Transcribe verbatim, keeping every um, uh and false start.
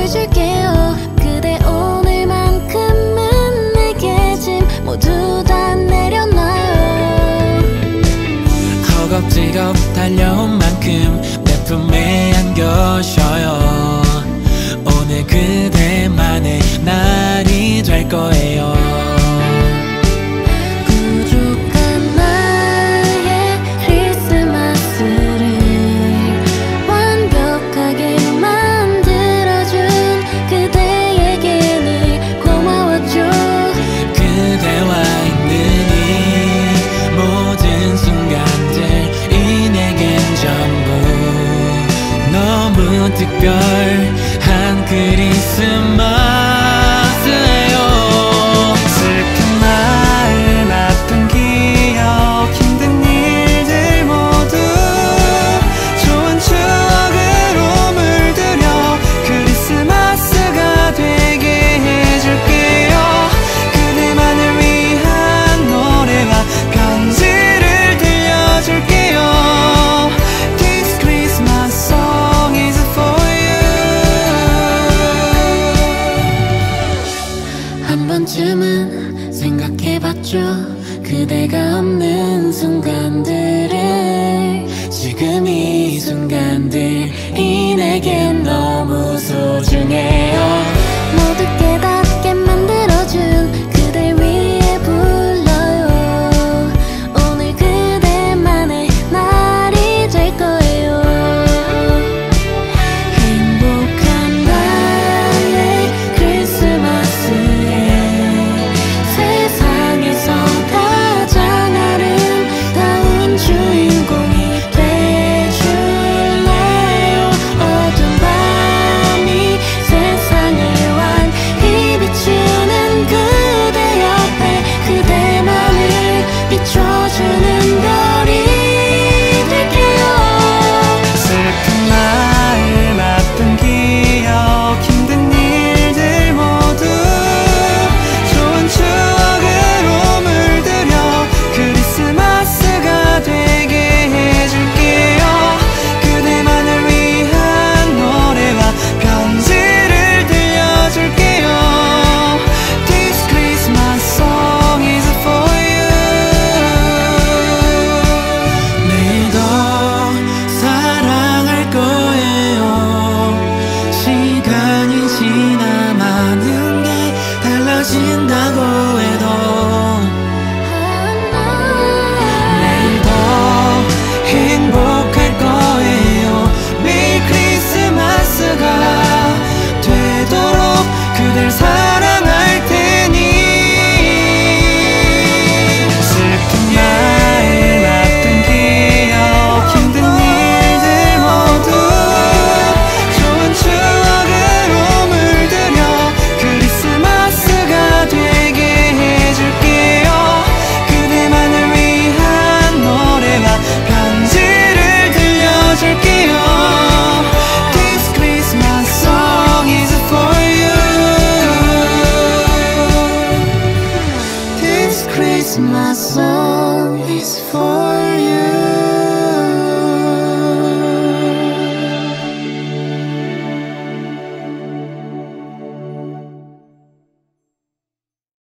줄게요. 그대 오늘만큼은 내게 짐 모두 다 내려놔요. 허겁지겁 달려온 만큼 내 품에 안겨셔요. 오늘 그대만의 날이 될 거예요. 부족한 나의 크리스마스를 완벽하게 만들어준 그대에게 늘 고마웠죠. 그대와 있는 이 모든 순간들이 내겐 전부 너무 특별한 크리스마스예요. 슬픈 마음, 아픈 기억, 힘든 일들 모두 좋은 추억으로 물들여 크리스마스가 되게 해줄게요. 그대만을 위한 노래와 편지를 들려줄게요. This Christmas song is for 한 번쯤은 생각해봤죠. 그대가 없는 순간들을. 지금 이 순간들이 내겐 너무 소중해요. 모두 깨닫게 만들어준 그댈 위해 불러요. 오늘 그대만의 날이 될 거예요. 행복한 나의 크리스마스에 세상에서 가장 아름다운 주인공이 돼줄래요. 어두운 밤이 세상을 환히 비추는 그대 옆에 그대만을 비춰주는 별이 될게요. 슬픈 마음, 아픈 기억, 힘든 일들 모두 좋은 추억으로 물들여 크리스마스가 되게 해줄게요. 그대만을 위한 노래와 편지를 들려줄게요. This Christmas song is for you. 내일도 사랑할 거예요. 시간이 지나 많은 게 달라진다고 해도 내일도 행복할 거예요. 매일 크리스마스가 되도록 그댈 사랑할 테니. 슬픈 마음, 아픈 기억, 힘든 일들 모두 좋은 추억으로 물들여 크리스마스가 되게 해줄게요. 그대만을 위한 노래와 편지를 들려줄게요. This Christmas song is for you. This Christmas song is for you.